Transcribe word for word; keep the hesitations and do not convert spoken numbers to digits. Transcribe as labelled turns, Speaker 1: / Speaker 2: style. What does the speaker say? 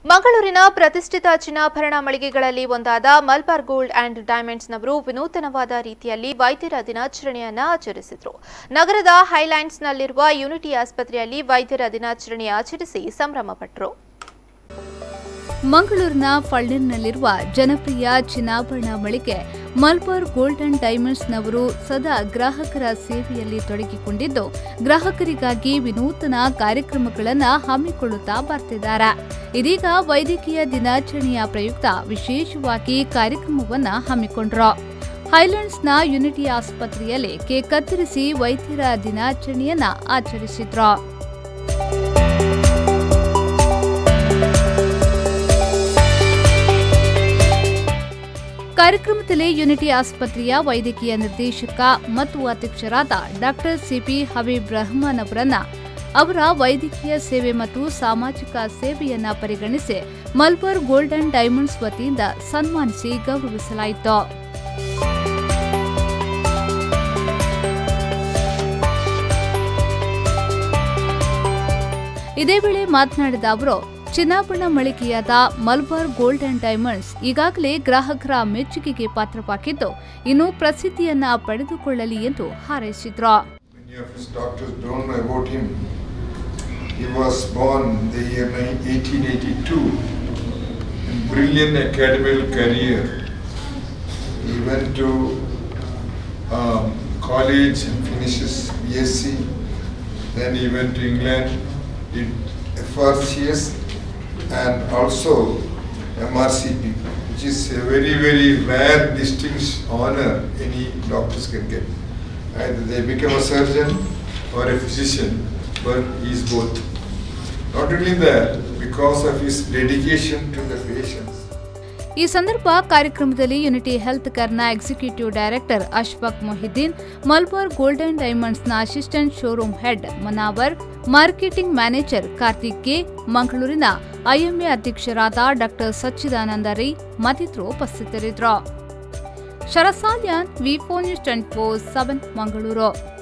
Speaker 1: ಮಂಗಳೂರಿನ ಪ್ರತಿಷ್ಠಿತ ಚಿನ್ನಾಭರಣ ಮಳಿಗೆಗಳಲ್ಲಿ ಒಂದಾದ ಮಲಬಾರ್ ಗೋಲ್ಡ್ ಅಂಡ್ ಡೈಮಂಡ್ಸ್ ನವರು ವಿನೂತನವಾದ ರೀತಿಯಲ್ಲಿ ವೈದ್ಯರ ದಿನಾಚರಣೆಯನ್ನು ಆಚರಿಸಿದರು. ನಗರದ ಹೈಲ್ಯಾಂಡ್ಸ್ನಲ್ಲಿರುವ ಯೂನಿಟಿ ಆಸ್ಪತ್ರೆಯಲ್ಲಿ ವೈದ್ಯರ ದಿನಾಚರಣೆ ಆಚರಿಸಿ ಸಂಭ್ರಮಪಟ್ಟರು.
Speaker 2: ಮಂಗಳೂರಿನ ಫಳ್ಳಿನಲ್ಲಿರುವ ಜನಪ್ರಿಯ ಚಿನ್ನಾಭರಣ ಮಳಿಗೆ ಮಲಬಾರ್ ಗೋಲ್ಡ್ ಅಂಡ್ ಡೈಮಂಡ್ಸ್ ನವರು ಸದಾ ಗ್ರಾಹಕರ ಸೇವೆಯಲ್ಲಿ ತೊಡಗಿಕೊಂಡಿದ್ದು, ಗ್ರಾಹಕರಿಗಾಗಿ ವಿನೂತನ ಕಾರ್ಯಕ್ರಮಗಳನ್ನು ಹಮ್ಮಿಕೊಳ್ಳುತ್ತಾ ಬರ್ತಿದ್ದಾರೆ. ಇದೀಗ ವೈದ್ಯಕೀಯ ದಿನಾಚರಣೆಯ ಪ್ರಯುಕ್ತ ವಿಶೇಷವಾಗಿ ಕಾರ್ಯಕ್ರಮವನ್ನು ಹಮ್ಮಿಕೊಂಡರು. ಹೈಲ್ಯಾಂಡ್ಸ್ನ ಯೂನಿಟಿ ಆಸ್ಪತ್ರೆಯಲ್ಲಿ ಕೇಕ್ ಕತ್ತರಿಸಿ ವೈದ್ಯರ ದಿನಾಚರಣೆಯನ್ನ ಆಚರಿಸಿದ್ರು. ಕಾರ್ಯಕ್ರಮದಲ್ಲಿ ಯೂನಿಟಿ ಆಸ್ಪತ್ರೆಯ ವೈದ್ಯಕೀಯ ನಿರ್ದೇಶಕ ಮತ್ತು ಅಧ್ಯಕ್ಷರಾದ ಡಾಕ್ಟರ್ ಸಿಪಿ ಹಬೀಬ್ ರಹಮಾನ್ ಅವರನ್ನ ಅವರ ವೈದ್ಯಕೀಯ ಸೇವೆ ಮತ್ತು ಸಾಮಾಜಿಕ ಸೇವೆಯನ್ನ ಪರಿಗಣಿಸಿ ಮಲಬಾರ್ ಗೋಲ್ಡ್ ಅಂಡ್ ಡೈಮಂಡ್ಸ್ ವತಿಯಿಂದ ಸನ್ಮಾನಿಸಿ ಗೌರವಿಸಲಾಯಿತು. ಇದೇ ವೇಳೆ ಮಾತನಾಡಿದ ಅವರು, ಚಿನ್ನಾಭರಣ ಮಳಿಗೆಯಾದ ಮಲಬಾರ್ ಗೋಲ್ಡ್ ಅಂಡ್ ಡೈಮಂಡ್ಸ್ ಈಗಾಗಲೇ ಗ್ರಾಹಕರ ಮೆಚ್ಚುಗೆಗೆ ಪಾತ್ರವಾಗಿದ್ದು, ಇನ್ನು ಪ್ರಸಿದ್ಧಿಯನ್ನ ಪಡೆದುಕೊಳ್ಳಲಿ ಎಂದು ಹಾರೈಸಿದ್ರು.
Speaker 3: He was born in the year eighteen eighty-two, in brilliant academic career. He went to um, college and finished his B S c. Then he went to England, did F R C S and also M R C P, which is a very very rare distinguished honor any doctors can get. Either they become a surgeon or a physician, but he is both. Not only that, because of his dedication to the patients.
Speaker 2: ಈ ಸಂದರ್ಭ ಕಾರ್ಯಕ್ರಮದಲ್ಲಿ Unity Health ಕೇರ್ನ executive director Ashfaq Mohiddeen, Malabar Gold and ಡೈಮಂಡ್ಸ್ನ assistant showroom head Manawar, marketing manager Karthik K, ಮಂಗಳೂರಿನ IMA ಅಧ್ಯಕ್ಷರಾದ doctor Sachchidananda Rai ಮತ್ತಿತರರು ಉಪಸ್ಥಿತರಿದ್ದರು. Sharasalyan, V four news twenty four seven Mangaluru.